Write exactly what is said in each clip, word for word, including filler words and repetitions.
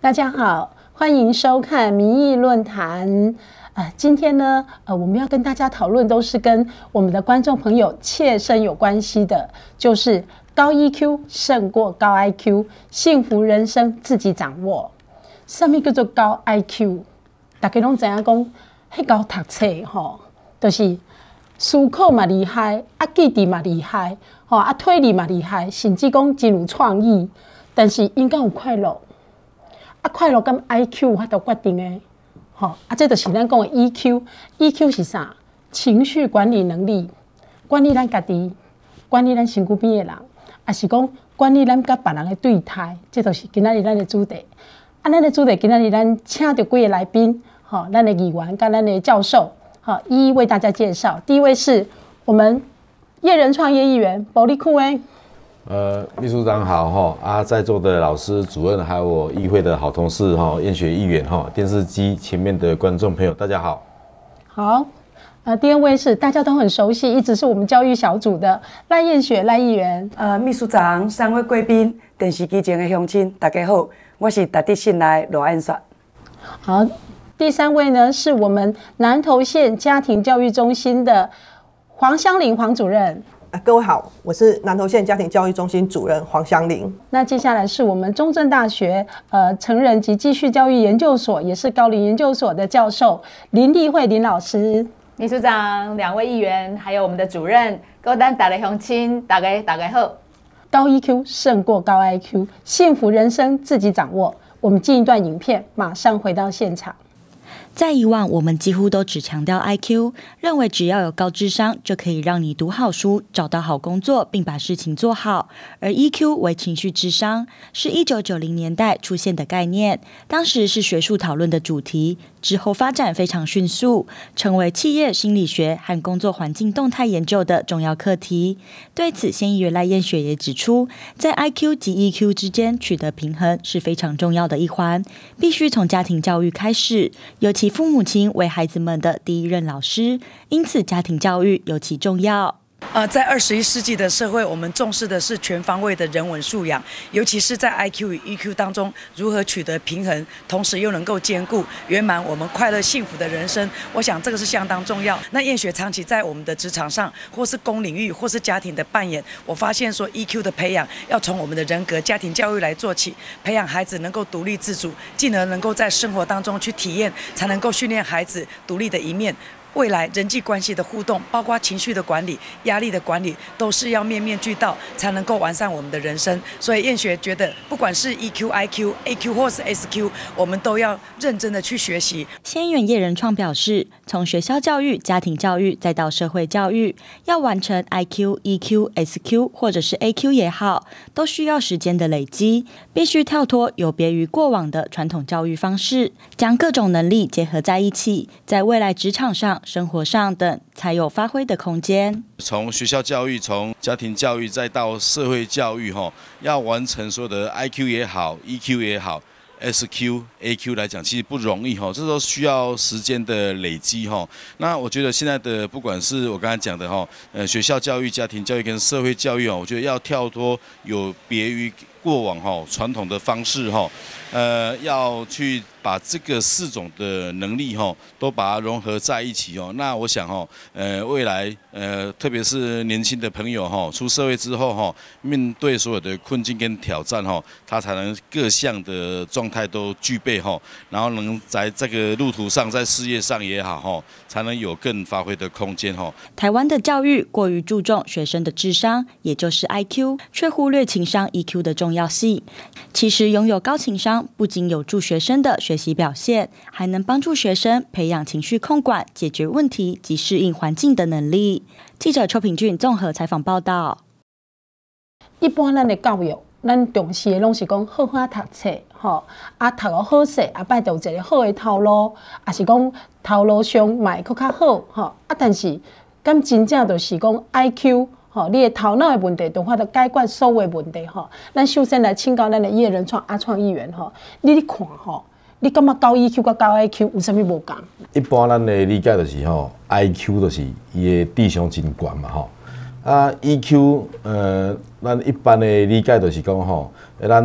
大家好，欢迎收看民意论坛。呃，今天呢，呃，我们要跟大家讨论都是跟我们的观众朋友切身有关系的，就是高 E Q 胜过高 I Q， 幸福人生自己掌握。什么叫做高 I Q？ 大家拢知影讲，迄高读册吼，就是思考嘛厉害，啊记忆嘛厉害，吼啊推理嘛厉害，甚至讲真有创意。但是应该有快乐，啊快乐跟 I Q 有法度决定的。吼、哦、啊，这就是咱讲的 E Q。E Q 是啥？情绪管理能力，管理咱家己，管理咱身躯边的人，也是讲管理咱甲别人的对待。这就是今仔日咱的主题。啊，咱的主题今仔日咱请到几个来宾，吼、哦，咱的议员跟咱的教授，好、哦，一一为大家介绍。第一位是我们叶人创业议员保利库诶。 呃，秘书长好哈啊，在座的老师、主任，还有我议会的好同事哈，燕学议员哈，电视机前面的观众朋友，大家好。 好，呃，第二位是大家都很熟悉，一直是我们教育小组的赖燕雪赖议员。 呃，秘书长、三位贵宾、电视机前的乡亲，大家好，我是台地信来罗安雪。 好，第三位呢是我们南投县家庭教育中心的黄香玲黄主任。 各位好，我是南投县家庭教育中心主任黄香玲。 那接下来是我们中正大学呃成人及继续教育研究所，也是高龄研究所的教授林丽慧林老师。 秘书长、两位议员，还有我们的主任，各位大家乡亲，大家大家好。 高 E Q 胜过高 I Q， 幸福人生自己掌握。我们进一段影片，马上回到现场。 在以往，我们几乎都只强调 I Q， 认为只要有高智商就可以让你读好书、找到好工作，并把事情做好。而 E Q 为情绪智商，是一九九零年代出现的概念，当时是学术讨论的主题，之后发展非常迅速，成为企业心理学和工作环境动态研究的重要课题。对此，县议员赖燕雪也指出，在 I Q 及 E Q 之间取得平衡是非常重要的一环，必须从家庭教育开始，尤其父母亲为孩子们的第一任老师，因此家庭教育尤其重要。 呃，在二十一世纪的社会，我们重视的是全方位的人文素养，尤其是在 I Q 与 E Q 当中如何取得平衡，同时又能够兼顾圆满我们快乐幸福的人生。我想这个是相当重要。那燕雪长期在我们的职场上，或是公领域，或是家庭的扮演，我发现说 E Q 的培养要从我们的人格、家庭教育来做起，培养孩子能够独立自主，进而能够在生活当中去体验，才能够训练孩子独立的一面。未来人际关系的互动，包括情绪的管理、压力的管理，都是要面面俱到，才能够完善我们的人生。所以燕雪觉得，不管是 E Q、I Q、A Q 或是 S Q， 我们都要认真的去学习。 县议员叶人创表示，从学校教育、家庭教育，再到社会教育，要完成 I Q、E Q、S Q 或者是 A Q 也好，都需要时间的累积，必须跳脱有别于过往的传统教育方式，将各种能力结合在一起，在未来职场上、生活上等才有发挥的空间。 从学校教育、从家庭教育，再到社会教育，要完成所有的 I Q 也好、E Q 也好、S Q、A Q 来讲，其实不容易，这都需要时间的累积。那我觉得现在的不管是我刚才讲的呃学校教育、家庭教育跟社会教育，我觉得要跳脱有别于过往传统的方式，呃，要去把这个四种的能力都把它融合在一起。那我想呃未来呃特别是年轻的朋友出社会之后面对所有的困境跟挑战他才能各项的状态都具备，然后能在这个路途上，在事业上也好才能有更发挥的空间。 台湾的教育过于注重学生的智商，也就是 I Q， 却忽略情商 E Q 的重要性。其实拥有高情商不仅有助学生的学习表现，还能帮助学生培养情绪控管、解决问题及适应环境的能力。记者邱品俊综合采访报道。 一般咱的教育，咱重视的拢是讲好好读册，吼，啊读个好势，啊摆就有一个好的头路，啊是讲头路上嘛会搁较好，吼，啊但是敢真正就是讲 I Q。吼，你的头脑的问题，就法度解决所有的问题吼。咱首先来请教咱的叶人创阿创议员吼，你咧看吼，你感觉高 E Q 甲高 I Q 有啥物无共？ 一般咱的理解就是吼 ，I Q 就是伊的智商真悬嘛吼。啊 ，E Q 呃，咱一般的理解就是讲吼，咱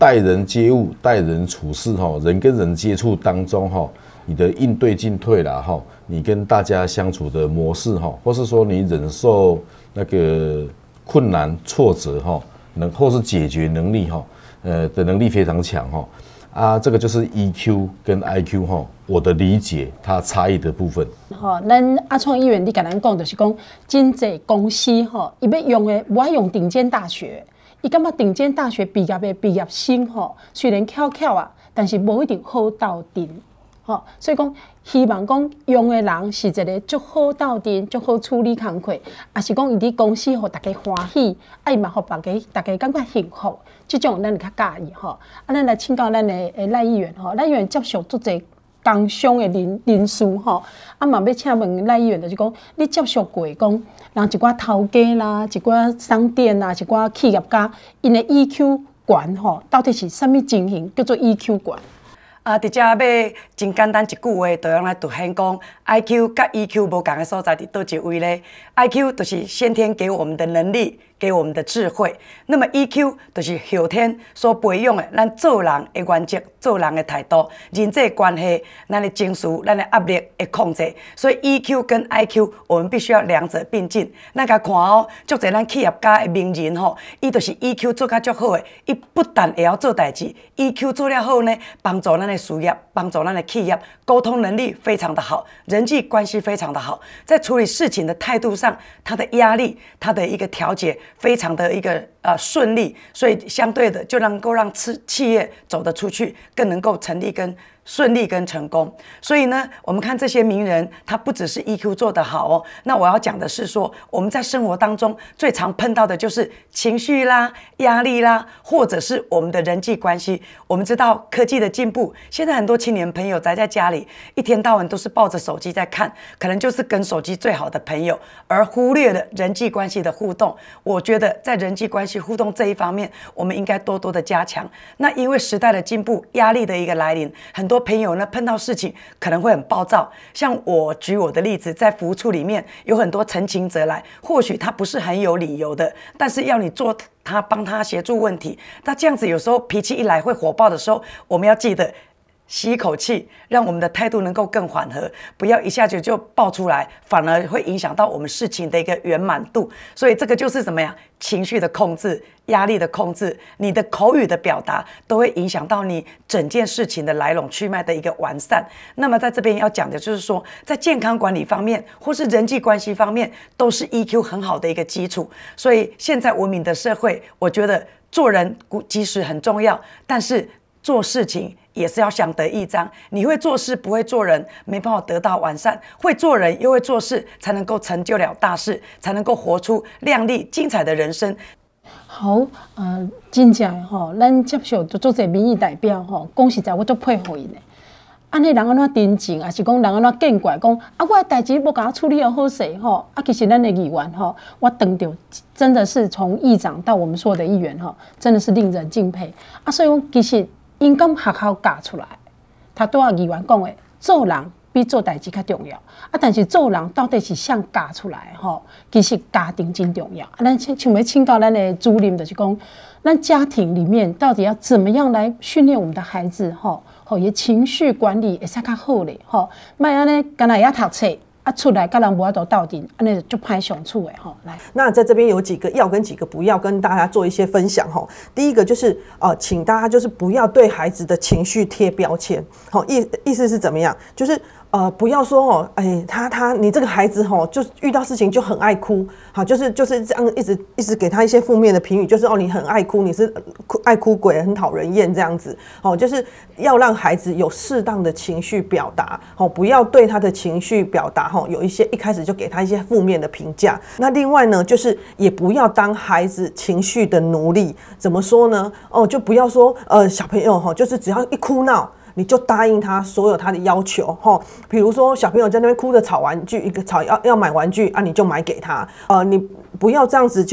待人接物、待人处事哈，人跟人接触当中哈，你的应对进退啦哈，你跟大家相处的模式哈，或是说你忍受那个困难挫折哈，能或是解决能力哈，呃的能力非常强哈。啊，这个就是 E Q 跟 I Q 哈，我的理解它差异的部分。 吼，咱阿创议员你甲咱讲，就是讲真济公司吼，伊要用的无爱用顶尖大学，伊感觉顶尖大学毕业的毕业生吼，虽然巧巧啊，但是无一定好斗阵。吼，所以讲希望讲用的人是一个足好斗阵、足好处理工作，也是讲伊伫公司互大家欢喜，啊伊嘛互大家大家感觉幸福。这种咱较介意吼，啊，咱来请教咱的诶赖议员吼，赖议员接受足侪工商的人人士吼，啊嘛要请问赖议员，就是讲你接触过讲，人一寡头家啦，一寡商店啦，一寡企业家，因的 E Q 悬吼，到底是啥物情形叫做 E Q 悬？ 啊，伫遮要真简单一句话，就用来凸显讲 I Q 甲 E Q 无共的所在伫倒一位咧 ？I Q 就是先天给我们的能力，给我们的智慧。那么 E Q 就是后天所培养的，咱做人的原则、做人的态度、人际关系、咱的情绪、咱的压力的控制。所以 E Q 跟 I Q 我们必须要两者并进。咱甲看哦，足侪咱企业家的名人吼，伊就是 E Q 做甲足好的，伊不但会晓做代志 ，E Q 做了好呢，帮助咱的事业，帮助咱的企业，沟通能力非常的好，人际关系非常的好，在处理事情的态度上，他的压力，他的一个调节非常的一个呃顺利，所以相对的就能够让企企业走得出去，更能够成立跟顺利跟成功。所以呢，我们看这些名人，他不只是 E Q 做得好哦。那我要讲的是说，我们在生活当中最常碰到的就是情绪啦、压力啦，或者是我们的人际关系。我们知道科技的进步，现在很多青年朋友宅在家里，一天到晚都是抱着手机在看，可能就是跟手机最好的朋友，而忽略了人际关系的互动。我觉得在人际关系互动这一方面，我们应该多多的加强。那因为时代的进步，压力的一个来临，很多很多朋友呢碰到事情可能会很暴躁，像我举我的例子，在服务处里面有很多陈情者来，或许他不是很有理由的，但是要你做他帮他协助问题，那这样子有时候脾气一来会火爆的时候，我们要记得吸一口气，让我们的态度能够更缓和，不要一下子就爆出来，反而会影响到我们事情的一个圆满度。所以这个就是什么呀？情绪的控制、压力的控制，你的口语的表达都会影响到你整件事情的来龙去脉的一个完善。那么在这边要讲的就是说，在健康管理方面或是人际关系方面，都是 E Q 很好的一个基础。所以现在文明的社会，我觉得做人即使很重要，但是做事情也是要相得益彰。你会做事不会做人，没办法得到完善；会做人又会做事，才能够成就了大事，才能够活出亮丽精彩的人生。 好，呃，真正吼，咱接受做做民意代表吼，讲实在我都佩服因的。安尼人安怎真情，还是讲人安怎见怪？讲啊，我的代志无甲我处理得好势吼。啊，其实咱的议员吼，我等到真的是从议长到我们所有的议员吼，真的是令人敬佩啊。所以讲，其实因敢学校教出来，他拄仔议员讲的，做人比做代志较重要啊。但是做人到底是谁教出来吼？其实家庭真重要啊。咱像要请教咱的主任，就是讲，咱家庭里面到底要怎么样来训练我们的孩子吼？吼，伊情绪管理会使较好咧，吼，莫安尼干那会晓读册，啊出来甲人无法度斗阵，安尼就歹相处诶，吼。来， 那在这边有几个要跟几个不要跟大家做一些分享吼。第一个就是呃，请大家就是不要对孩子的情绪贴标签，好，意意思是怎么样？就是呃，不要说哦，哎，他他你这个孩子吼，就遇到事情就很爱哭，好，就是就是这样一直一直给他一些负面的评语，就是哦，你很爱哭，你是爱哭鬼，很讨人厌这样子，哦，就是要让孩子有适当的情绪表达，哦，不要对他的情绪表达吼有一些一开始就给他一些负面的评价。那另外呢，就是也不要当孩子情绪的奴隶。怎么说呢？哦，就不要说呃小朋友哈，就是只要一哭闹，你就答应他所有他的要求哈，比如说小朋友在那边哭着吵玩具，一个吵要要买玩具啊，你就买给他。呃，你不要这样子去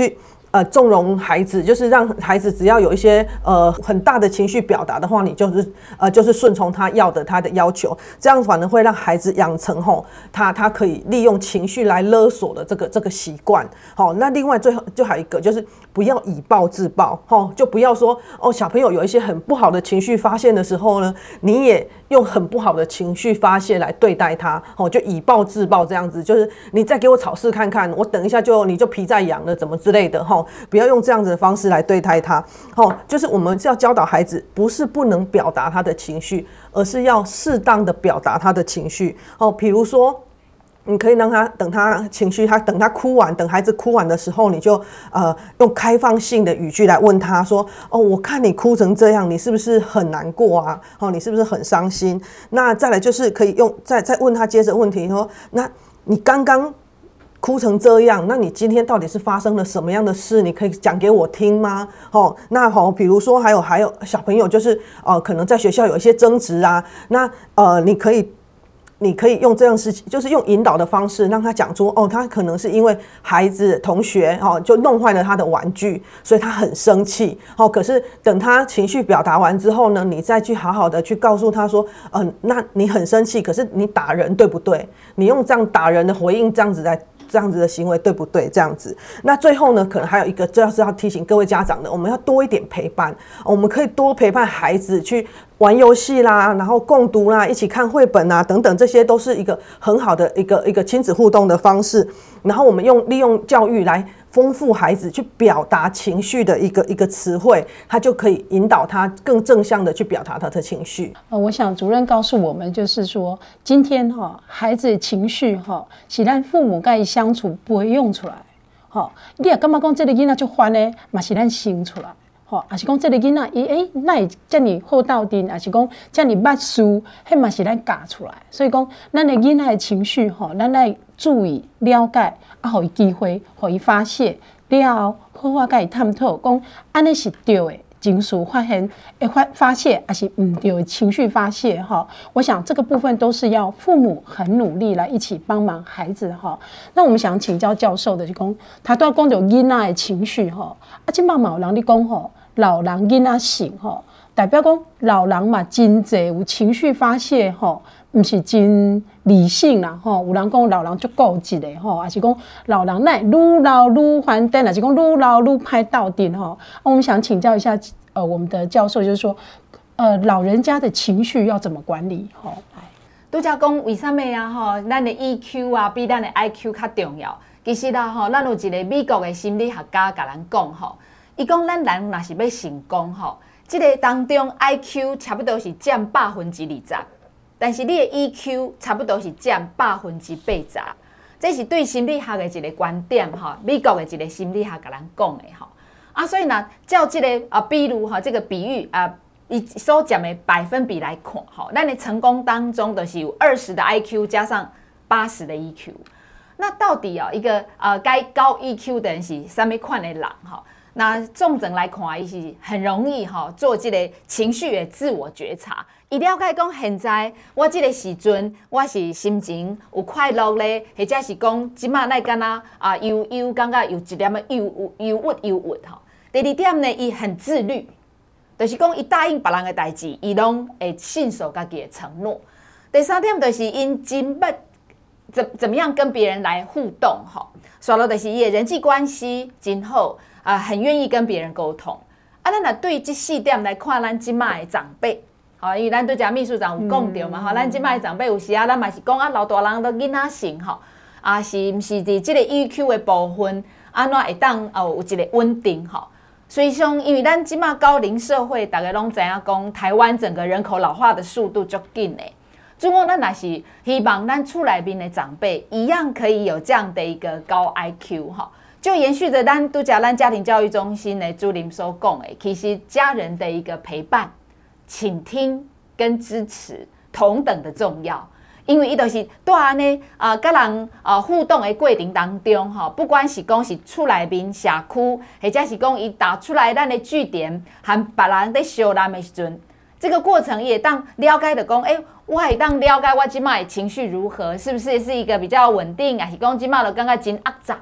呃纵容孩子，就是让孩子只要有一些呃很大的情绪表达的话，你就是呃就是顺从他要的他的要求，这样反而会让孩子养成吼他他可以利用情绪来勒索的这个这个习惯。好，那另外最后就还有一个就是不要以暴制暴，吼就不要说哦小朋友有一些很不好的情绪发现的时候呢，你也用很不好的情绪发泄来对待他，吼就以暴制暴这样子，就是你再给我吵事看看，我等一下就你就皮在痒了，怎么之类的，吼不要用这样子的方式来对待他，吼就是我们要教导孩子，不是不能表达他的情绪，而是要适当的表达他的情绪，哦，比如说。你可以让他等他情绪，他等他哭完，等孩子哭完的时候，你就呃用开放性的语句来问他说：“哦，我看你哭成这样，你是不是很难过啊？哦，你是不是很伤心？”那再来就是可以用再再问他接着问题说：“那你刚刚哭成这样，那你今天到底是发生了什么样的事？你可以讲给我听吗？”哦，那好、哦，比如说还有还有小朋友就是呃可能在学校有一些争执啊，那呃你可以。你可以用这样事情，就是用引导的方式让他讲出哦，他可能是因为孩子同学哦就弄坏了他的玩具，所以他很生气哦。可是等他情绪表达完之后呢，你再去好好的去告诉他说，嗯、呃，那你很生气，可是你打人对不对？你用这样打人的回应这样子来。这样子的行为对不对？这样子，那最后呢，可能还有一个，这是要提醒各位家长的，我们要多一点陪伴，我们可以多陪伴孩子去玩游戏啦，然后共读啦，一起看绘本啊，等等，这些都是一个很好的一个一个亲子互动的方式。然后我们用利用教育来丰富孩子去表达情绪的一个一个词汇，他就可以引导他更正向的去表达他的情绪。 呃，我想主任告诉我们，就是说今天哈、哦，孩子的情绪哈、哦，是咱父母跟他相处不会用出来。哈、哦，你也干嘛讲这个囡仔就烦呢？嘛是咱生出来。吼，也是讲这个囡仔，伊诶，那会遮尔好斗阵，也是讲遮尔捌输，迄嘛是咱教出来。所以讲，咱的囡仔的情绪，吼，咱来注意了解，啊，互伊机会，互伊发泄了后，好好甲伊探讨，讲安尼是对的。情绪发现，诶发发泄，还是唔对的情绪发泄哈。我想这个部分都是要父母很努力来一起帮忙孩子哈。那我们想请教教授的是讲，他都要讲到囡仔的情绪哈，啊，即嘛嘛有人咧讲吼，老人囡仔性吼，代表讲老人嘛真济有情绪发泄吼。唔是真理性啦，吼！有人讲老人足固执的，吼，还是讲老人乃愈老愈烦等，还是讲愈老愈歹斗阵，吼。我们想请教一下，呃，我们的教授就是说，呃，老人家的情绪要怎么管理？吼， 拄则讲为什么啊？吼，咱的 E Q 啊，比咱的 I Q 较重要。其实啦，吼，咱有一个美国的心理学家甲咱讲，吼，伊讲咱人若是要成功，吼，这个当中 I Q 差不多是占百分之二十。但是你的 E Q 差不多是占百分之八十，这是对心理学的一个观点哈。美国的一个心理学甲咱讲的哈啊，所以呢，照这个啊，比如哈这个比喻啊，以所占的百分比来看哈，咱的成功当中的是有二十的 I Q 加上八十的 E Q。那到底啊一个呃该高 E Q 的人是什么款的人哈？那重症来看，伊是很容易哈做这个情绪的自我觉察。伊了解讲，现在我这个时阵，我是心情有快乐咧，或者是讲即马来敢若啊忧忧，感觉有一点的忧忧郁忧郁吼。第二点呢，伊很自律，就是讲伊答应别人的代志，伊拢会信守家己的承诺。第三点就是因真捌怎怎么样跟别人来互动吼，刷落就是伊的人际关系真好啊，很愿意跟别人沟通。啊，咱若对这四点来看，咱即马的长辈。吼，因为咱对遮秘书长有讲到嘛，吼、嗯，咱即摆长辈有时啊，咱嘛是讲啊，老大人都囡仔性吼，啊是毋是伫即个 E Q 的部分，安怎会当哦有一个稳定吼？所以像因为咱即摆高龄社会，大家拢知影讲，台湾整个人口老化的速度足紧的。如果咱若是希望咱厝内面的长辈一样可以有这样的一个高 I Q 吼，就延续着咱拄则咱家庭教育中心的主任所讲的，其实家人的一个陪伴。倾听跟支持同等的重要，因为伊就是在安尼啊，甲人啊互动的过程当中，哈，不管是讲是厝内面社区，或者是讲伊打出来咱的据点，和别人在相谈的时阵，这个过程也当了解的讲，哎、欸，我也当了解我即摆情绪如何，是不是是一个比较稳定，还是讲即摆就感觉真压榨？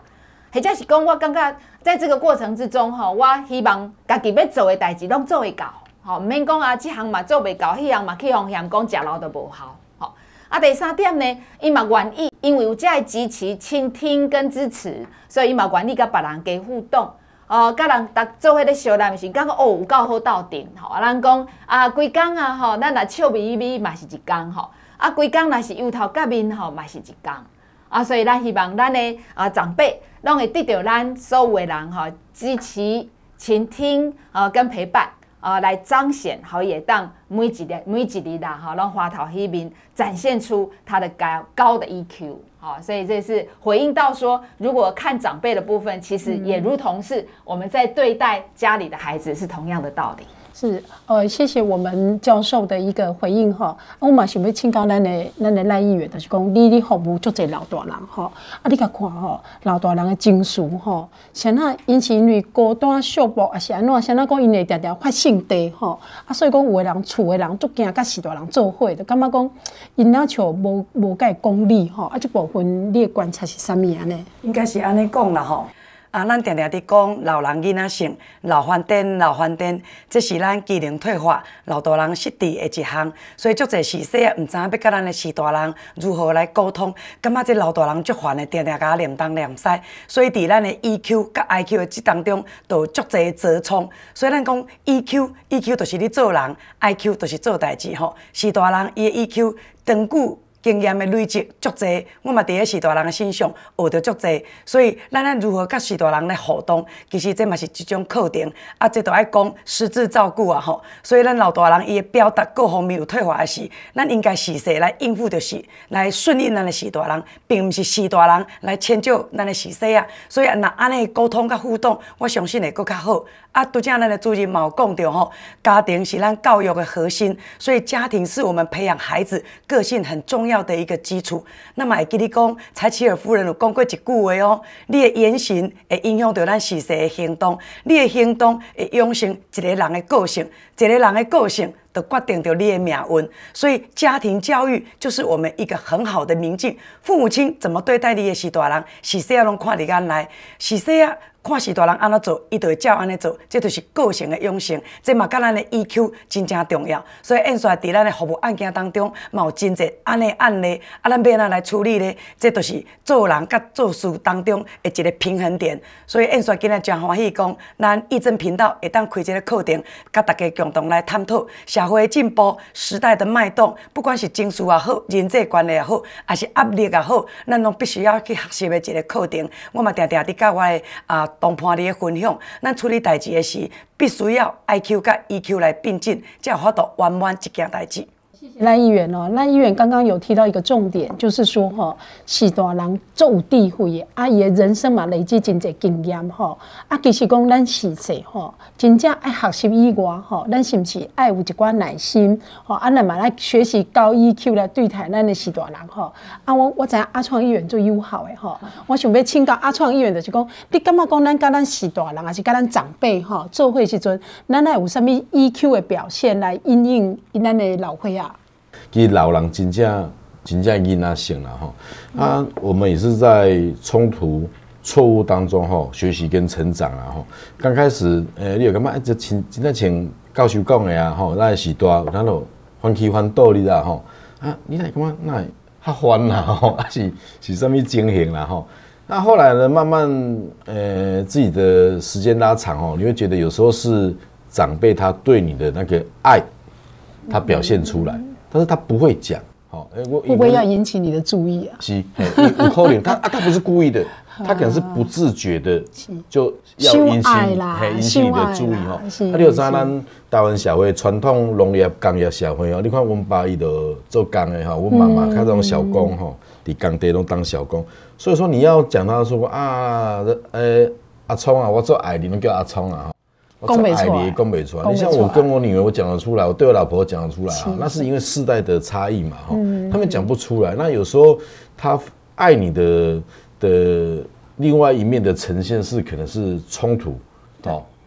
或者是讲我感觉在这个过程之中吼，我希望家己要做的代志拢做会到，吼，唔免讲啊，这项嘛做袂到，迄项嘛去风险讲食老都无效，吼。啊，第三点呢，伊嘛愿意，因为有这个支持、倾听跟支持，所以伊嘛愿意甲别人加互动。哦，甲人逐做伙咧相谈时，感觉哦有够好斗阵吼。啊，咱讲啊，规工啊吼，咱若笑眯眯嘛是一工吼。啊，规工若是忧头甲面吼嘛是一工。啊，所以咱希望咱的啊长辈拢会得到咱所有的人吼支持、倾听啊跟陪伴。啊、呃，来彰显好也当每一日每一日啦，哈，让花桃那边展现出他的高高的 E Q， 好，所以这是回应到说，如果看长辈的部分，其实也如同是我们在对待家里的孩子是同样的道理。 是，呃，谢谢我们教授的一个回应哈。我嘛想要请教咱的咱的赖议员，就是讲你你服务足侪老大人吼，啊，你甲看吼，老大人的情绪吼，像那因是因为孤单寂寞，还是安怎？像那讲因会常常发性地吼，啊，所以讲有的人厝的人足惊甲士大人做伙，就感觉讲因那像无无甲伊讲理吼，啊，这部分你的观察是啥物安尼？ 应该是安尼讲啦吼。啊，咱常常伫讲老人囡仔性、老翻颠、老翻颠，这是咱机能退化、老大人失智的一项。所以足侪时细啊，毋知影要甲咱的士大人如何来沟通，感觉这老大人足烦的，常常甲念东念西。所以伫咱的 E Q 甲 I Q 的这当中，都有足侪折冲。所以咱讲 E Q，E Q 就是你做人 ，I Q 就是做代志吼。士大人伊的 E Q 长久。经验的累积足侪，我嘛伫咧士大人的身上学着足侪，所以咱咱如何甲士大人来互动，其实这嘛是一种课程，啊，这都爱讲失智照顾啊吼。所以咱老大人伊的表达各方面有退化的时，咱应该时势来应付着是，来顺应咱的士大人，并毋是士大人来迁就咱的时势啊。所以若安尼沟通甲互动，我相信会搁较好。啊，拄则咱的主任嘛有讲着吼，家庭是咱教育的核心，所以家庭是我们培养孩子个性很重要的一个基础。那么会记你讲，柴契尔夫人有讲过一句话哦，你的言行会影响到咱时势的行动，你的行动会养成一个人的个性，一个人的个性就决定着你的命运。所以家庭教育就是我们一个很好的明镜，父母亲怎么对待你的时大人，时势啊拢看伫眼内，时势啊。看士大人安怎做，伊就会照安尼做，这就是个性的养成。这嘛甲咱的 E Q 真正重要。所以，演说伫咱的服务案件当中，嘛有真侪安尼案例，啊，咱要安怎来处理呢？这就是做人甲做事当中的一个平衡点。所以，演说今日真欢喜讲，咱义诊频道会当开一个课程，甲大家共同来探讨社会的进步、时代的脉动，不管是情绪也好、人际关系也好，还是压力也好，咱拢必须要去学习的一个课程。我嘛常常伫甲我的啊。同伴你的分享，咱处理代志的时，必须要 I Q 甲 E Q 来并进，才有法度完完一件代志。 赖议员哦，赖议员刚刚有提到一个重点，就是说哈，士大人足有智慧的，啊，伊的人生嘛累积真侪经验吼，啊，其实讲咱时势吼，真正爱学习以外吼，咱是毋是爱有一寡耐心吼，啊，咱嘛来学习高 E Q 来对待咱的士大人吼，啊，我我知影阿创议员最友好的吼，我想要请教阿创议员，就是讲，你感觉讲咱甲咱士大人，还是甲咱长辈吼做伙时阵，咱爱有啥物 E Q 的表现来因应咱的老岁仔？ 其实老人真正真正囡仔性啦吼，啊，我们也是在冲突、错误当中吼学习跟成长啦吼。刚开始，诶、欸，你有感觉一直真真正像教授讲的啊吼，咱是大，咱就翻起翻倒你啦吼，啊，你来感觉那会较烦啦吼，啊是是什么情形啦吼？那后来呢，慢慢呃自己的时间拉长吼，你会觉得有时候是长辈他对你的那个爱，他表现出来。但是他不会讲，好、欸，我会不会要引起你的注意啊？ 是，有可能他啊，他不是故意的，他可能是不自觉的，就要引起引起你的注意哈。啊，你有知咱台湾社会传统农业工业社会哦，你看我们爸伊就做工的哈，我妈妈看这种小工哈，伫工地都当小工，所以说你要讲他说啊，呃、欸、阿聪啊，我做爱你，侬叫阿聪啊。 讲不出来， 讲不出来。你像我跟我女儿，我讲得出来；我对我老婆讲得出来啊，那是因为世代的差异嘛，哈、嗯，他们讲不出来。那有时候他爱你的的另外一面的呈现是可能是冲突，哦，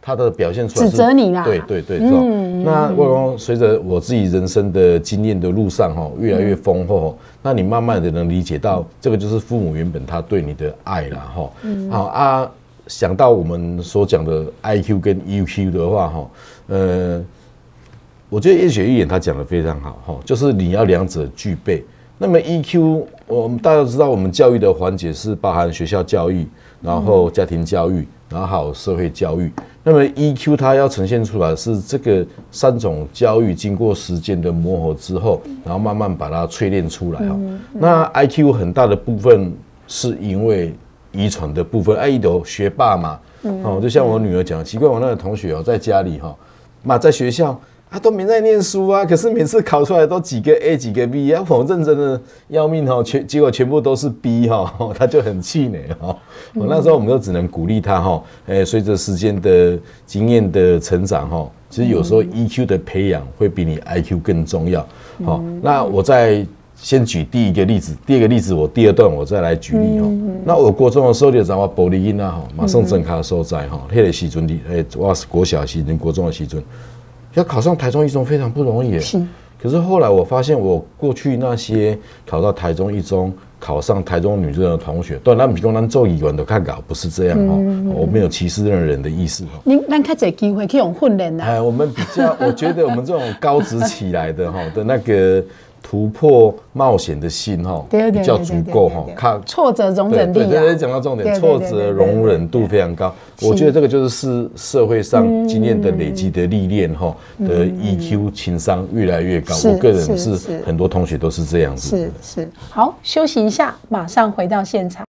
他的表现出来指责你啦， 对对对，嗯，那我讲随着我自己人生的经验的路上哈，越来越丰厚，嗯、那你慢慢的能理解到，这个就是父母原本他对你的爱啦哈，嗯、好啊，想到我们所讲的 I Q 跟 E Q 的话哈，呃，我觉得叶雪玉演他讲的非常好哈，就是你要两者具备。那么 E Q， 我们大家都知道，我们教育的环节是包含学校教育，然后家庭教育，然后还有社会教育。那么 E Q 它要呈现出来是这个三种教育经过时间的磨合之后，然后慢慢把它淬炼出来哈。那 I Q 很大的部分是因为遗传的部分，哎，有学霸嘛，哦，就像我女儿讲，奇怪，我那个同学哦，在家里哈，嘛在学校。他都没在念书啊，可是每次考出来都几个 A 几个 B 啊，我认真的要命哈，全结果全部都是 B 哈，他就很气馁哈。嗯、那时候我们就只能鼓励他哈，哎，随着时间的经验的成长哈，其实有时候 E Q 的培养会比你 I Q 更重要。好、嗯，那我再先举第一个例子，第二个例子我第二段我再来举例哈。嗯、那我国中的时候就知道我玻璃囡仔哈，马上整卡所在哈，迄个时阵，哎，我是国小时阵，国中的时阵。要考上台中一中非常不容易耶，是。可是后来我发现，我过去那些考到台中一中、考上台中女中的同学，当然他们讲咱做议员的看搞不是这样哈，嗯嗯、我没有歧视任何人的意思哈。 您咱较侪机会去用训练啦。 哎，我们比较，我觉得我们这种高职起来的哈的那个。突破冒险的心哈，比较足够哈，看挫折容忍力啊。 对对对，讲到重点，挫折容忍度非常高。我觉得这个就是是社会上经验的累积的历练哈，的 E Q 情商越来越高。我个人是很多同学都是这样子。 是是，好，休息一下，马上回到现场。